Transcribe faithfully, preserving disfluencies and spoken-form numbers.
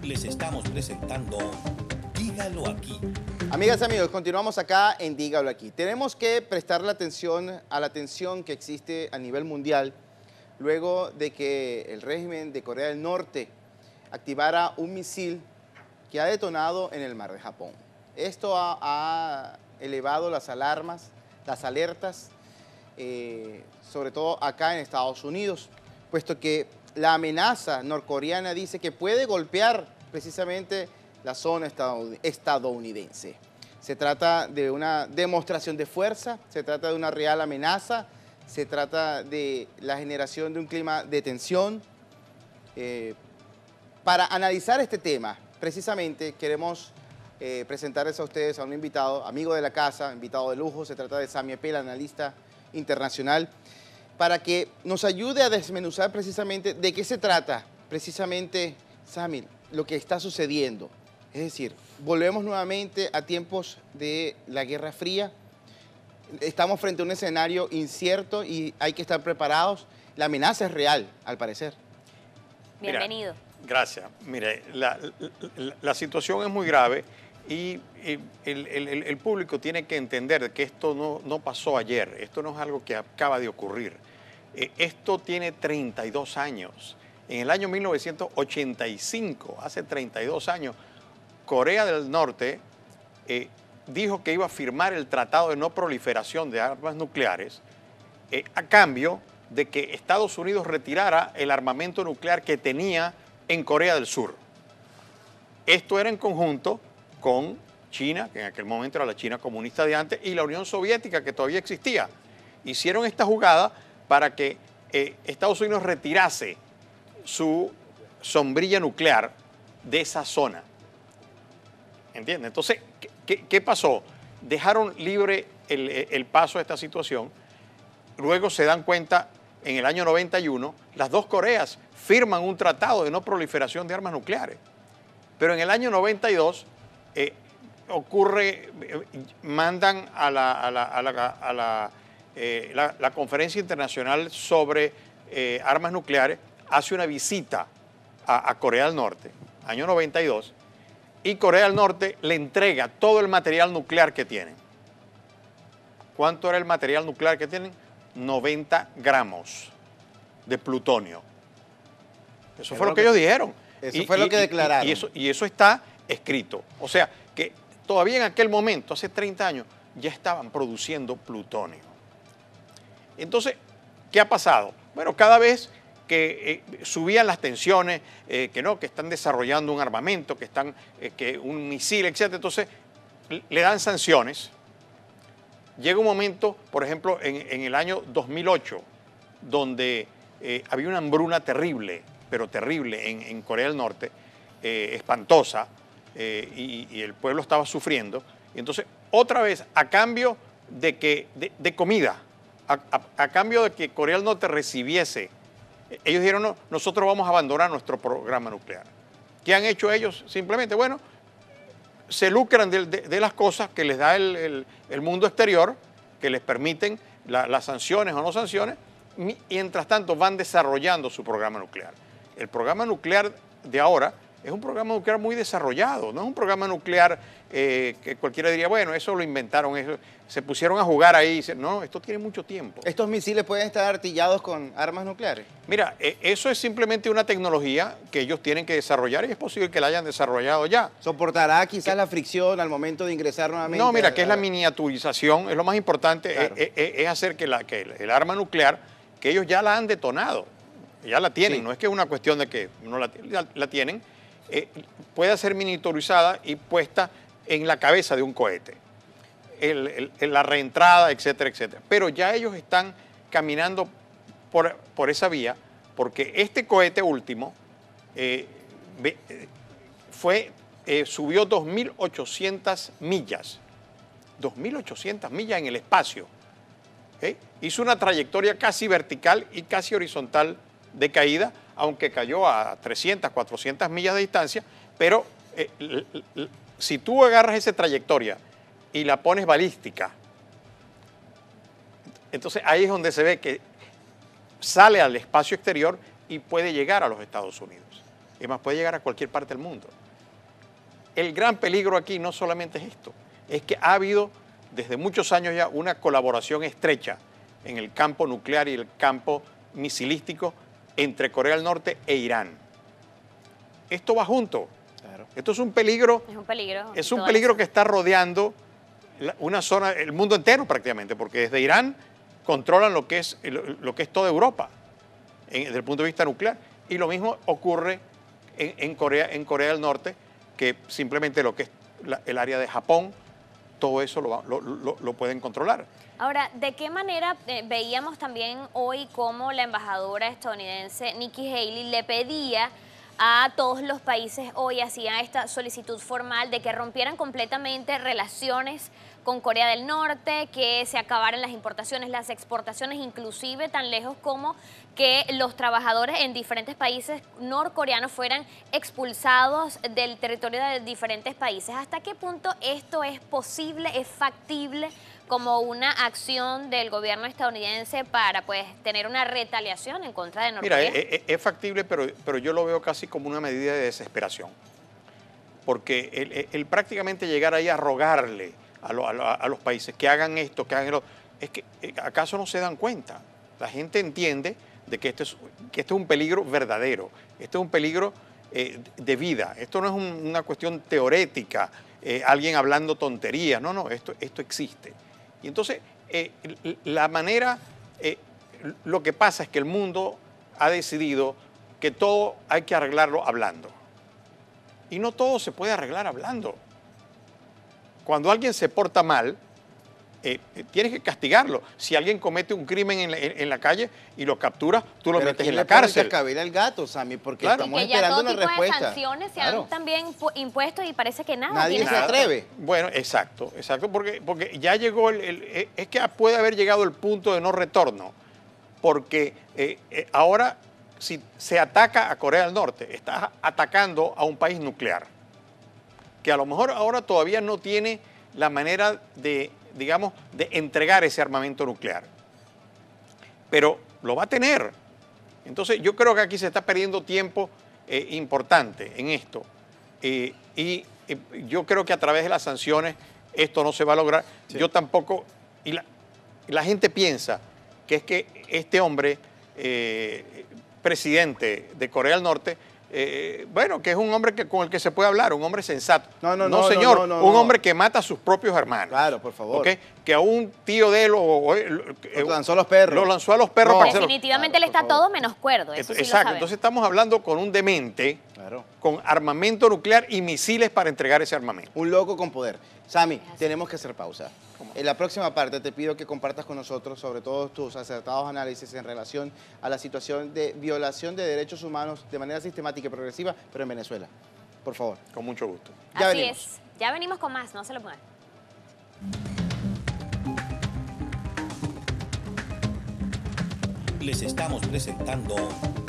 les estamos presentando Dígalo Aquí. Amigas y amigos, continuamos acá en Dígalo Aquí. Tenemos que prestarle atención a la tensión que existe a nivel mundial luego de que el régimen de Corea del Norte activara un misil que ha detonado en el mar de Japón. Esto ha, ha elevado las alarmas, las alertas, eh, sobre todo acá en Estados Unidos, puesto que la amenaza norcoreana dice que puede golpear precisamente la zona estadounidense. Se trata de una demostración de fuerza, se trata de una real amenaza, se trata de la generación de un clima de tensión. Eh, para analizar este tema, precisamente queremos eh, presentarles a ustedes a un invitado, amigo de la casa, invitado de lujo. Se trata de Sami Eppel, analista internacional, para que nos ayude a desmenuzar precisamente de qué se trata, precisamente, Sami, lo que está sucediendo. Es decir, volvemos nuevamente a tiempos de la Guerra Fría. Estamos frente a un escenario incierto y hay que estar preparados. La amenaza es real, al parecer. Bienvenido. Mira, gracias. Mire, la, la, la situación es muy grave y, y el, el, el público tiene que entender que esto no, no pasó ayer. Esto no es algo que acaba de ocurrir. Eh, esto tiene treinta y dos años. En el año mil novecientos ochenta y cinco, hace treinta y dos años, Corea del Norte eh, dijo que iba a firmar el Tratado de No Proliferación de Armas Nucleares eh, a cambio de que Estados Unidos retirara el armamento nuclear que tenía en Corea del Sur. Esto era en conjunto con China, que en aquel momento era la China comunista de antes, y la Unión Soviética, que todavía existía. Hicieron esta jugada para que eh, Estados Unidos retirase su sombrilla nuclear de esa zona. ¿Entiendes? Entonces, ¿qué, qué pasó? Dejaron libre el, el paso a esta situación. Luego se dan cuenta, en el año noventa y uno, las dos Coreas firman un tratado de no proliferación de armas nucleares. Pero en el año noventa y dos eh, ocurre, eh, mandan a la, a la, a la, a la, eh, la, la Conferencia Internacional sobre eh, Armas Nucleares, hace una visita a, a Corea del Norte, año noventa y dos, y Corea del Norte le entrega todo el material nuclear que tienen. ¿Cuánto era el material nuclear que tienen? noventa gramos de plutonio. Eso fue lo que ellos dijeron. Eso fue lo que declararon. Y eso, y eso está escrito. O sea, que todavía en aquel momento, hace treinta años, ya estaban produciendo plutonio. Entonces, ¿qué ha pasado? Bueno, cada vez que eh, subían las tensiones, eh, que no, que están desarrollando un armamento, que están, eh, que un misil, etcétera. Entonces, le dan sanciones. Llega un momento, por ejemplo, en, en el año dos mil ocho, donde eh, había una hambruna terrible, pero terrible en, en Corea del Norte, eh, espantosa, eh, y, y el pueblo estaba sufriendo. Y entonces, otra vez, a cambio de, que, de, de comida, a, a, a cambio de que Corea del Norte recibiese, ellos dijeron, no, nosotros vamos a abandonar nuestro programa nuclear. ¿Qué han hecho ellos? Simplemente, bueno, se lucran de, de, de las cosas que les da el, el, el mundo exterior, que les permiten la, las sanciones o no sanciones, y mientras tanto van desarrollando su programa nuclear. El programa nuclear de ahora es un programa nuclear muy desarrollado, no es un programa nuclear eh, que cualquiera diría, bueno, eso lo inventaron, eso, se pusieron a jugar ahí. No, esto tiene mucho tiempo. ¿Estos misiles pueden estar artillados con armas nucleares? Mira, eh, eso es simplemente una tecnología que ellos tienen que desarrollar y es posible que la hayan desarrollado ya. ¿Soportará quizás ¿Qué? la fricción al momento de ingresar nuevamente? No, mira, que es la miniaturización, es lo más importante, claro. es, es, es hacer que, la, que el, el arma nuclear, que ellos ya la han detonado, ya la tienen, sí. No es que es una cuestión de que no la, la, la tienen, eh, pueda ser miniaturizada y puesta en la cabeza de un cohete, el, el, la reentrada, etcétera, etcétera. Pero ya ellos están caminando por, por esa vía, porque este cohete último eh, fue, eh, subió dos mil ochocientas millas, dos mil ochocientas millas en el espacio. ¿Eh? Hizo una trayectoria casi vertical y casi horizontal de caída, aunque cayó a trescientas, cuatrocientas millas de distancia, pero eh, l, l, si tú agarras esa trayectoria y la pones balística, entonces ahí es donde se ve que sale al espacio exterior y puede llegar a los Estados Unidos. es más, puede llegar a cualquier parte del mundo. El gran peligro aquí no solamente es esto, es que ha habido desde muchos años ya una colaboración estrecha en el campo nuclear y el campo misilístico entre Corea del Norte e Irán. Esto va junto. Claro. Esto es un peligro. Es un peligro. Es un peligro que está rodeando la, una zona, el mundo entero prácticamente, porque desde Irán controlan lo que es, lo, lo que es toda Europa en, desde el punto de vista nuclear. Y lo mismo ocurre en, en, Corea, en Corea del Norte, que simplemente lo que es la, el área de Japón, todo eso lo, lo, lo, lo pueden controlar. Ahora, ¿de qué manera eh, veíamos también hoy cómo la embajadora estadounidense Nikki Haley le pedía a todos los países hoy, hacían esta solicitud formal de que rompieran completamente relaciones con Corea del Norte, que se acabaran las importaciones, las exportaciones, inclusive tan lejos como que los trabajadores en diferentes países norcoreanos fueran expulsados del territorio de diferentes países? ¿Hasta qué punto esto es posible, es factible como una acción del gobierno estadounidense para pues tener una retaliación en contra de Norcorea? Mira, es, es factible, pero, pero yo lo veo casi como una medida de desesperación. Porque el, el prácticamente llegar ahí a rogarle a, lo, a, lo, a los países que hagan esto, que hagan lo, es que ¿acaso no se dan cuenta? La gente entiende de que esto es, que esto es un peligro verdadero, esto es un peligro eh, de vida, esto no es un, una cuestión teorética, eh, alguien hablando tonterías, no, no, esto, esto existe. Y entonces, eh, la manera, eh, lo que pasa es que el mundo ha decidido que todo hay que arreglarlo hablando. Y no todo se puede arreglar hablando. Cuando alguien se porta mal, eh, tienes que castigarlo. Si alguien comete un crimen en la, en la calle y lo capturas, tú lo Pero metes en ¿quién la le pone cárcel. cascabel al gato, Sammy? Porque Claro. estamos que ya esperando todo una tipo respuesta. de sanciones se Claro. han también impuesto y parece que nada. Nadie tiene se que- atreve. Bueno, exacto, exacto, porque, porque ya llegó el, el- es que puede haber llegado el punto de no retorno, porque eh, eh, ahora si se ataca a Corea del Norte, estás atacando a un país nuclear, que a lo mejor ahora todavía no tiene la manera de, digamos, de entregar ese armamento nuclear, pero lo va a tener. Entonces yo creo que aquí se está perdiendo tiempo eh, importante en esto. Eh, y eh, yo creo que a través de las sanciones esto no se va a lograr. Sí. Yo tampoco, y la, la gente piensa que es que este hombre, eh, presidente de Corea del Norte, eh, bueno, que es un hombre que, con el que se puede hablar, un hombre sensato. No, no, no, señor, no, no, un no. hombre que mata a sus propios hermanos. Claro, por favor. ¿Ok? Que a un tío de él o, o- o- Lo lanzó a los perros. Lo lanzó a los perros No. para que se lo- Definitivamente Claro, él está por favor. todo menos cuerdo, eso sí lo Exacto, sabemos. entonces estamos hablando con un demente, Claro. con armamento nuclear y misiles para entregar ese armamento. Un loco con poder. Sammy, Es así. tenemos que hacer pausa. En la próxima parte te pido que compartas con nosotros sobre todo tus acertados análisis en relación a la situación de violación de derechos humanos de manera sistemática y progresiva, pero en Venezuela. Por favor. Con mucho gusto. Ya Así venimos. es. Ya venimos con más, no se lo muevan. Les estamos presentando